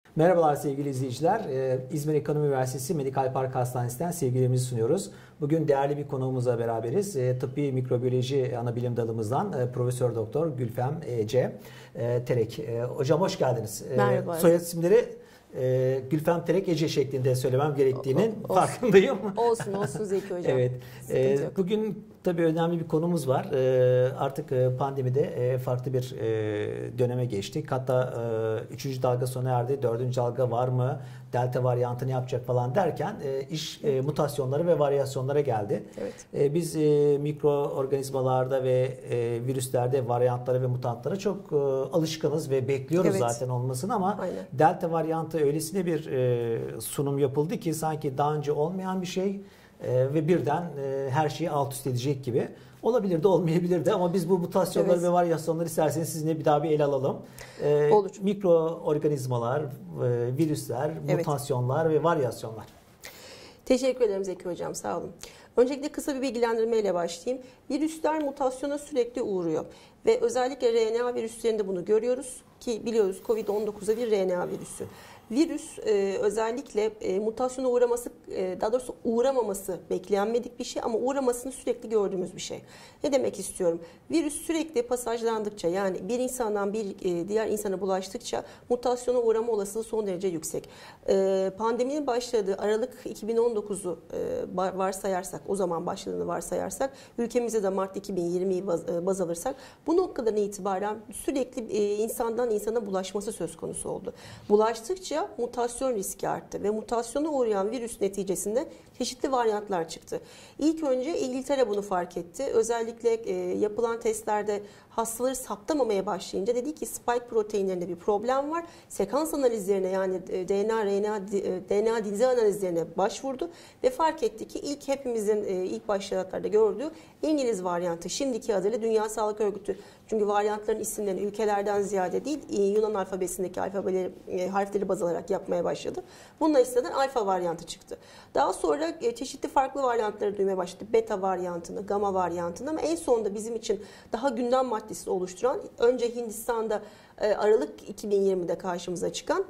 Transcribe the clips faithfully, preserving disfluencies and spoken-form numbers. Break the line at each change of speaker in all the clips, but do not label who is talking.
Merhabalar sevgili izleyiciler. Ee, İzmir Ekonomi Üniversitesi Medikal Park Hastanesi'nden sevgilerimizi sunuyoruz. Bugün değerli bir konuğumuzla beraberiz. Ee, Tıbbi Mikrobiyoloji Anabilim Dalımızdan e, Profesör Doktor Gülfem Ece e, Terek. E, hocam hoş geldiniz. E,
Merhaba.
Soyad isimleri e, Gülfem Terek Ece şeklinde söylemem gerektiğinin olsun, farkındayım.
Olsun olsun Zeki Hocam.
Evet. E, bugün tabii önemli bir konumuz var. E, artık pandemide e, farklı bir e, döneme geçtik. Hatta e, üçüncü dalga sona erdi. Dördüncü dalga var mı? Delta varyantı ne yapacak falan derken e, iş e, mutasyonlara ve varyasyonlara geldi. Evet. E, biz e, mikroorganizmalarda ve e, virüslerde varyantlara ve mutantlara çok e, alışkınız ve bekliyoruz evet. zaten olmasını ama aynen. Delta varyantı öylesine bir e, sunum yapıldı ki sanki daha önce olmayan bir şey e, ve birden e, her şeyi alt üst edecek gibi. Olabilir de olmayabilir de ama biz bu mutasyonları evet. ve varyasyonları isterseniz sizinle bir daha bir ele alalım. Ee, Olur. Mikroorganizmalar, e, virüsler, evet. mutasyonlar ve varyasyonlar.
Teşekkür ederim Zeki Hocam, sağ olun. Öncelikle kısa bir bilgilendirmeyle başlayayım. Virüsler mutasyona sürekli uğruyor ve özellikle R N A virüslerinde bunu görüyoruz ki biliyoruz kovid on dokuz'a bir R N A virüsü. Virüs e, özellikle e, mutasyona uğraması, e, daha doğrusu uğramaması beklenmedik bir şey ama uğramasını sürekli gördüğümüz bir şey. Ne demek istiyorum? Virüs sürekli pasajlandıkça yani bir insandan bir e, diğer insana bulaştıkça mutasyona uğrama olasılığı son derece yüksek. E, pandeminin başladığı Aralık iki bin on dokuzu e, varsayarsak, o zaman başladığını varsayarsak, ülkemizde de Mart iki bin yirmiyi baz, e, baz alırsak bu noktadan itibaren sürekli e, insandan insana bulaşması söz konusu oldu. Bulaştıkça mutasyon riski arttı ve mutasyona uğrayan virüs neticesinde çeşitli varyantlar çıktı. İlk önce İngiltere bunu fark etti. Özellikle e, yapılan testlerde hastaları saptamamaya başlayınca dedi ki spike proteinlerinde bir problem var. Sekans analizlerine yani D N A, R N A, D N A dizi analizlerine başvurdu ve fark etti ki ilk hepimizin e, ilk başlarda gördüğü İngiliz varyantı, şimdiki adıyla Dünya Sağlık Örgütü. Çünkü varyantların isimlerini ülkelerden ziyade değil Yunan alfabesindeki alfabeleri, e, harfleri baz alarak yapmaya başladı. Bununla istenen alfa varyantı çıktı. Daha sonra e, çeşitli farklı varyantları duymaya başladı. Beta varyantını, gamma varyantını ama en sonunda bizim için daha gündem maddesi oluşturan önce Hindistan'da e, Aralık iki bin yirmide karşımıza çıkan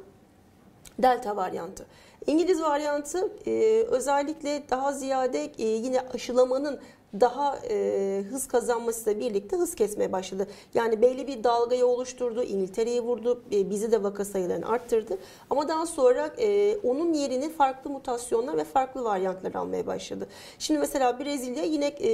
Delta varyantı. İngiliz varyantı e, özellikle daha ziyade e, yine aşılamanın daha e, hız kazanmasıyla birlikte hız kesmeye başladı. Yani belli bir dalgayı oluşturdu, İngiltere'yi vurdu, e, bizi de vaka sayılarını arttırdı. Ama daha sonra e, onun yerini farklı mutasyonlar ve farklı varyantlar almaya başladı. Şimdi mesela Brezilya yine e,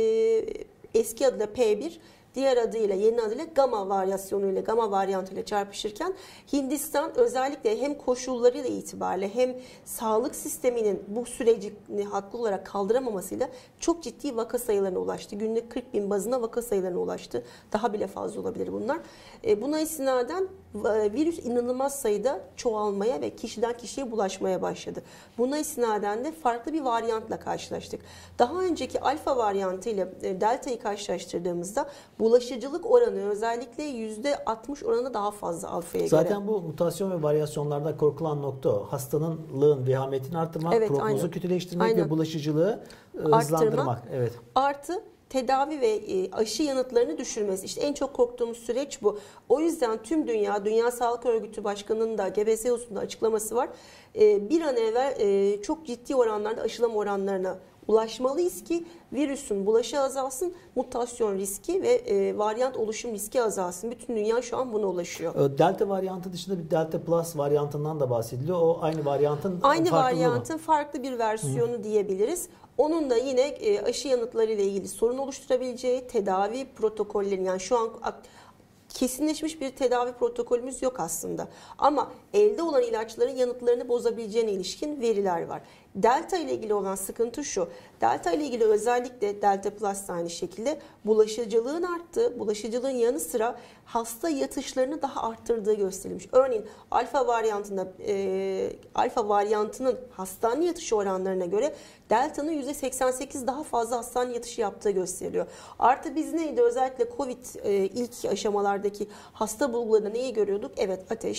eski adıyla P bir, diğer adıyla, yeni adıyla gamma varyasyonuyla, gamma varyantıyla çarpışırken Hindistan özellikle hem koşullarıyla itibariyle hem sağlık sisteminin bu süreci haklı olarak kaldıramamasıyla çok ciddi vaka sayılarına ulaştı. Günlük kırk bin bazına vaka sayılarına ulaştı. Daha bile fazla olabilir bunlar. Buna istinaden virüs inanılmaz sayıda çoğalmaya ve kişiden kişiye bulaşmaya başladı. Buna istinaden de farklı bir varyantla karşılaştık. Daha önceki alfa varyantı ile delta'yı karşılaştırdığımızda bulaşıcılık oranı özellikle yüzde altmış oranı daha fazla alfaya
Zaten
göre.
Zaten bu mutasyon ve varyasyonlarda korkulan nokta o. Hastanın vehametini arttırmak, evet, prognozu aynen. kötüleştirmek aynen. ve bulaşıcılığı Arttırmak, hızlandırmak. Evet.
Artı tedavi ve aşı yanıtlarını düşürmesi. İşte en çok korktuğumuz süreç bu. O yüzden tüm dünya, Dünya Sağlık Örgütü Başkanı'nın da Gebreyesus'un da açıklaması var. Bir an evvel çok ciddi oranlarda aşılama oranlarına ulaşmalıyız ki virüsün bulaşı azalsın, mutasyon riski ve e, varyant oluşum riski azalsın. Bütün dünya şu an buna ulaşıyor.
Delta varyantı dışında bir Delta Plus varyantından da bahsediliyor. O aynı varyantın
Aynı varyantın mı? farklı bir versiyonu Hı. diyebiliriz. Onun da yine e, aşı yanıtları ile ilgili sorun oluşturabileceği tedavi protokolleri, yani şu an kesinleşmiş bir tedavi protokolümüz yok aslında. Ama elde olan ilaçların yanıtlarını bozabileceğine ilişkin veriler var. Delta ile ilgili olan sıkıntı şu. Delta ile ilgili özellikle Delta Plus da aynı şekilde bulaşıcılığın arttığı, bulaşıcılığın yanı sıra hasta yatışlarını daha arttırdığı gösterilmiş. Örneğin alfa varyantında e, alfa varyantının hastane yatışı oranlarına göre Delta'nın yüzde seksen sekiz daha fazla hastane yatışı yaptığı gösteriliyor. Artı biz neydi? Özellikle Covid e, ilk aşamalardaki hasta bulgularında neyi görüyorduk? Evet, ateş,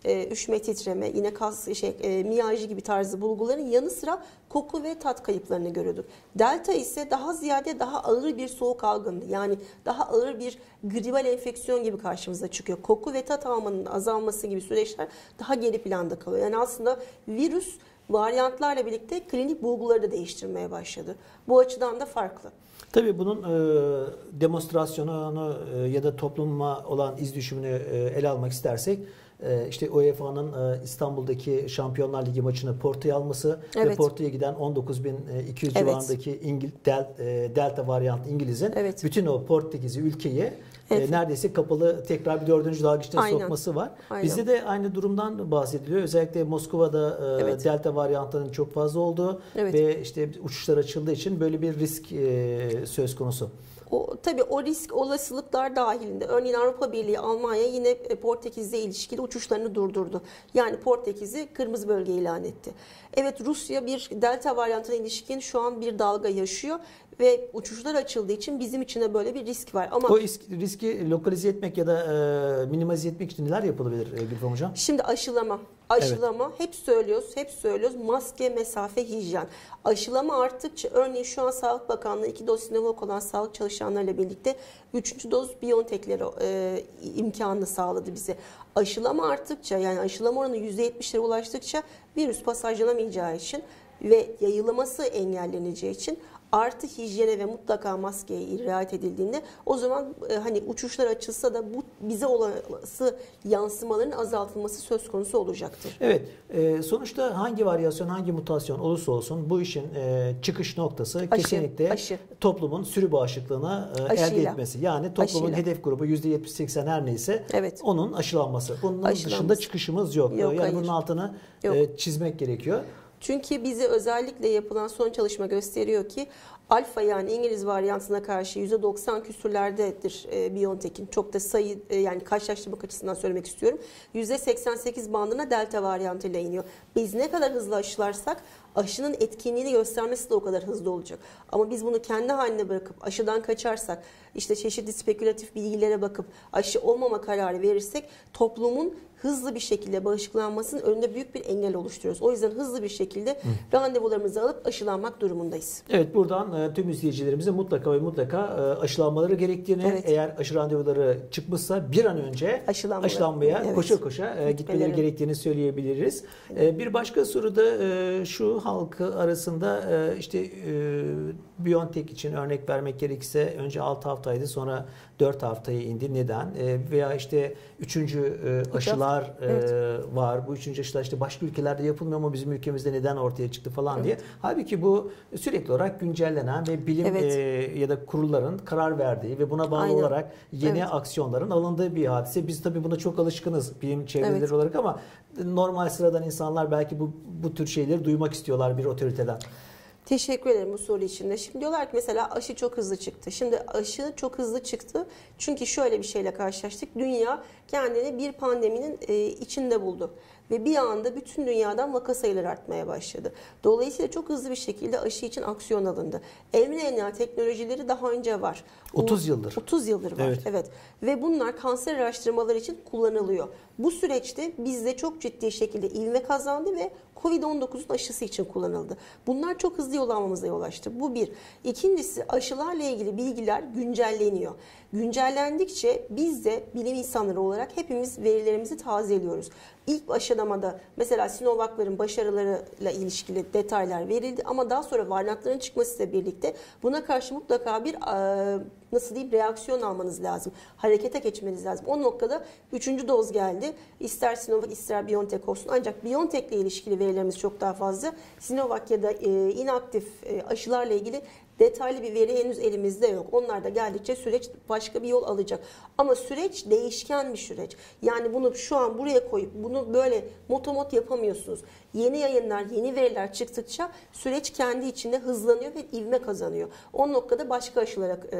e, üşüme, titreme, yine kas, şey, e, miyajı gibi tarzı bulguların yanı sıra koku ve tat kayıplarını görüyorduk. Delta ise daha ziyade daha ağır bir soğuk algınlığı, yani daha ağır bir gribal enfeksiyon gibi karşımıza çıkıyor. Koku ve tat almanın azalması gibi süreçler daha geri planda kalıyor. Yani aslında virüs varyantlarla birlikte klinik bulguları da değiştirmeye başladı. Bu açıdan da farklı.
Tabii bunun e, demonstrasyonunu e, ya da topluma olan iz düşümünü e, ele almak istersek, e, işte U E F A'nın e, İstanbul'daki Şampiyonlar Ligi maçını Porto'ya alması
evet.
ve Porto'ya giden on dokuz bin iki yüz
evet.
civarındaki İngil, del, e, Delta varyant İngiliz'in evet. bütün o Portekiz'i, ülkeyi evet. e, neredeyse kapalı tekrar bir dördüncü dalgıçta sokması var. Aynen. Bizde de aynı durumdan bahsediliyor. Özellikle Moskova'da e, evet. Delta varyantının çok fazla olduğu evet. ve işte uçuşlar açıldığı için böyle bir risk e, söz konusu.
O, tabii o risk olasılıklar dahilinde. Örneğin Avrupa Birliği, Almanya yine Portekiz'le ilişkili uçuşlarını durdurdu. Yani Portekiz'i kırmızı bölge ilan etti. Evet, Rusya bir delta varyantına ilişkin şu an bir dalga yaşıyor ve uçuşlar açıldığı için bizim için de böyle bir risk var. Ama
o riski lokalize etmek ya da e, minimize etmek için neler yapılabilir e, Gülfem Hocam?
Şimdi aşılama. Aşılama evet. hep söylüyoruz, hep söylüyoruz. Maske, mesafe, hijyen. Aşılama arttıkça, örneğin şu an Sağlık Bakanlığı iki doz Sinovac olan sağlık çalışanlarıyla birlikte üçüncü doz BioNTech'leri e, imkanını sağladı bize. Aşılama arttıkça, yani aşılama oranı yüzde yetmişlere ulaştıkça virüs pasajlanamayacağı için ve yayılması engelleneceği için artı hijyene ve mutlaka maskeye riayet edildiğinde o zaman e, hani uçuşlar açılsa da bu bize olası yansımaların azaltılması söz konusu olacaktır.
Evet. E, sonuçta hangi varyasyon, hangi mutasyon olursa olsun bu işin e, çıkış noktası aşı, kesinlikle aşı. toplumun sürü bağışıklığına e, elde etmesi. Yani toplumun Aşıyla. hedef grubu yüzde yetmiş seksen her neyse evet. onun aşılanması. Bunun Aşılanması. dışında çıkışımız yok. yok yani hayır. bunun altını e, çizmek gerekiyor.
Çünkü bize özellikle yapılan son çalışma gösteriyor ki alfa, yani İngiliz varyantına karşı yüzde doksan küsürlerdedir e, BioNTech'in. Çok da sayı e, yani karşılaştırmak açısından söylemek istiyorum. yüzde seksen sekiz bandına delta varyantıyla iniyor. Biz ne kadar hızlı aşılarsak aşının etkinliğini göstermesi de o kadar hızlı olacak. Ama biz bunu kendi haline bırakıp aşıdan kaçarsak, işte çeşitli spekülatif bilgilere bakıp aşı olmama kararı verirsek toplumun hızlı bir şekilde bağışıklanmasının önünde büyük bir engel oluşturuyoruz. O yüzden hızlı bir şekilde Hı. randevularımızı alıp aşılanmak durumundayız.
Evet, buradan e, tüm izleyicilerimize mutlaka ve mutlaka e, aşılanmaları gerektiğini, evet. eğer aşı randevuları çıkmışsa bir an önce Aşılanmalı. aşılanmaya evet. koşa koşa e, gitmeleri gerektiğini söyleyebiliriz. E, bir başka soru da e, şu, halkı arasında e, işte e, BioNTech için örnek vermek gerekirse önce altı haftaydı, sonra dört haftaya indi. Neden? E, veya işte üçüncü e, aşılar e, evet. var. Bu üçüncü aşılar işte başka ülkelerde yapılmıyor ama bizim ülkemizde neden ortaya çıktı falan evet. diye. Halbuki bu sürekli olarak güncellenen ve bilim evet. e, ya da kurulların karar verdiği ve buna bağlı Aynen. olarak yeni evet. aksiyonların alındığı bir hadise. Biz tabii buna çok alışkınız bilim çevreleri evet. olarak ama normal sıradan insanlar belki bu bu tür şeyleri duymak istiyorlar bir otoriteden.
Teşekkür ederim bu soru için de. Şimdi diyorlar ki mesela aşı çok hızlı çıktı. Şimdi aşı çok hızlı çıktı çünkü şöyle bir şeyle karşılaştık. Dünya kendini bir pandeminin içinde buldu. Ve bir anda bütün dünyadan vaka sayıları artmaya başladı. Dolayısıyla çok hızlı bir şekilde aşı için aksiyon alındı. mRNA teknolojileri daha önce var.
otuz yıldır.
otuz yıldır var. Evet. evet. Ve bunlar kanser araştırmaları için kullanılıyor. Bu süreçte bizde çok ciddi şekilde ivme kazandı ve kovid on dokuzun aşısı için kullanıldı. Bunlar çok hızlı yol almamıza yol açtı. Bu bir. İkincisi, aşılarla ilgili bilgiler güncelleniyor. Güncellendikçe biz de bilim insanları olarak hepimiz verilerimizi tazeliyoruz. İlk aşamada mesela Sinovac'ların başarılarıyla ilişkili detaylar verildi ama daha sonra varyantların çıkmasıyla birlikte buna karşı mutlaka bir nasıl diyeyim reaksiyon almanız lazım. Harekete geçmeniz lazım. O noktada üçüncü doz geldi. İster Sinovac ister BioNTech olsun. Ancak BioNTech ile ilişkili verilerimiz çok daha fazla. Sinovac ya da inaktif aşılarla ilgili detaylı bir veri henüz elimizde yok. Onlar da geldikçe süreç başka bir yol alacak. Ama süreç değişken bir süreç. Yani bunu şu an buraya koyup bunu böyle motomot yapamıyorsunuz. Yeni yayınlar, yeni veriler çıktıkça süreç kendi içinde hızlanıyor ve ivme kazanıyor. O noktada başka aşılara kayıyor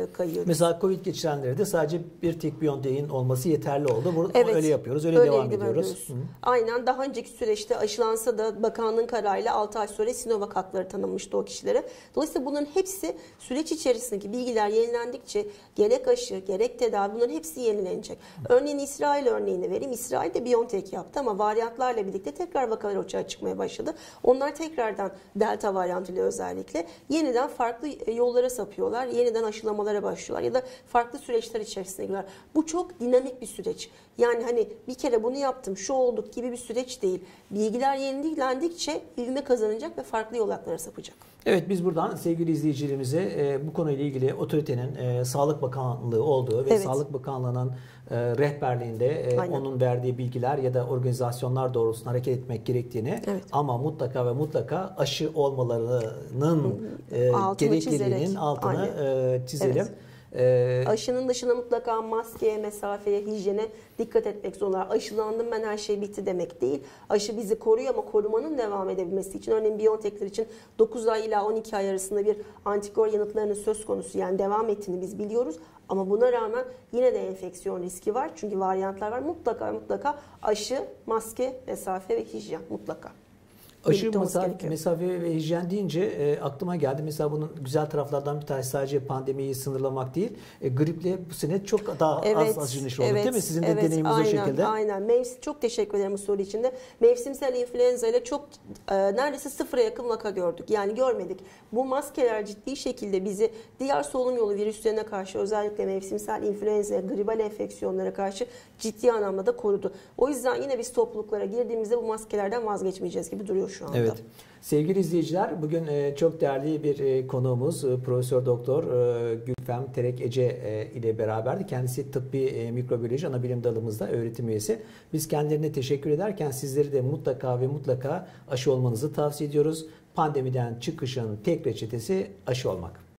Mesela Covid geçirenlere de sadece bir tek BioNTech'in olması yeterli oldu. Bunu
Evet.
öyle yapıyoruz, öyle,
Öyle
devam
devam
ediyoruz.
ediyoruz.
Hı.
Aynen, daha önceki süreçte aşılansa da bakanlığın kararıyla altı ay sonra Sinovac hakları tanınmıştı o kişilere. Dolayısıyla bunların hepsi süreç içerisindeki bilgiler yenilendikçe gerek aşı gerek tedavi bunların hepsi yenilenecek. Örneğin İsrail örneğini vereyim. İsrail de BioNTech yaptı ama varyantlarla birlikte tekrar vakalar ortaya çıkmaya başladı. Onlar tekrardan delta varyantıyla özellikle yeniden farklı yollara sapıyorlar. Yeniden aşılamalara başlıyorlar ya da farklı süreçler içerisine giriyorlar. Bu çok dinamik bir süreç. Yani hani bir kere bunu yaptım, şu olduk gibi bir süreç değil. Bilgiler yenilendikçe ivme kazanacak ve farklı yolaklara sapacak.
Evet, biz buradan sevgili izleyicilerimize e, bu konuyla ilgili otoritenin e, Sağlık Bakanlığı olduğu ve
Evet.
Sağlık Bakanlığı'nın e, rehberliğinde e, onun verdiği bilgiler ya da organizasyonlar doğrultusunda hareket etmek gerektiğini
Evet.
ama mutlaka ve mutlaka aşı olmalarının e,
Altını
gerekliliğinin
çizerek.
altını e, çizelim.
Evet.
E,
Aşının dışında mutlaka maskeye, mesafeye, hijyene dikkat etmek zorunda. Aşılandım ben her şey bitti demek değil. Aşı bizi koruyor ama korumanın devam edebilmesi için örneğin BioNTech'ler için dokuz ay ila on iki ay arasında bir antikor yanıtlarının söz konusu yani devam ettiğini biz biliyoruz. Ama buna rağmen yine de enfeksiyon riski var. Çünkü varyantlar var. Mutlaka mutlaka aşı, maske, mesafe ve hijyen mutlaka.
Aşı, mesafe, mesafe ve hijyen deyince e, aklıma geldi. Mesela bunun güzel taraflardan bir tanesi sadece pandemiyi sınırlamak değil. E, griple bu sene çok daha
evet,
az aşırı neşir olduk
evet,
değil mi? Sizin de
evet,
deneyiminiz
aynen,
o şekilde.
Aynen. Mevsim, çok teşekkür ederim bu soru için de. Mevsimsel influenza ile çok e, neredeyse sıfıra yakın vaka gördük. Yani görmedik. Bu maskeler ciddi şekilde bizi diğer solunum yolu virüslerine karşı özellikle mevsimsel influenza, gribal enfeksiyonlara karşı ciddi anlamda da korudu. O yüzden yine biz topluluklara girdiğimizde bu maskelerden vazgeçmeyeceğiz gibi duruyor şu anda.
Evet. Sevgili izleyiciler, bugün çok değerli bir konuğumuz Profesör Doktor Gülfem Terek Ece ile beraberdi. Kendisi tıbbi mikrobiyoloji anabilim dalımızda öğretim üyesi. Biz kendilerine teşekkür ederken sizleri de mutlaka ve mutlaka aşı olmanızı tavsiye ediyoruz. Pandemiden çıkışın tek reçetesi aşı olmak.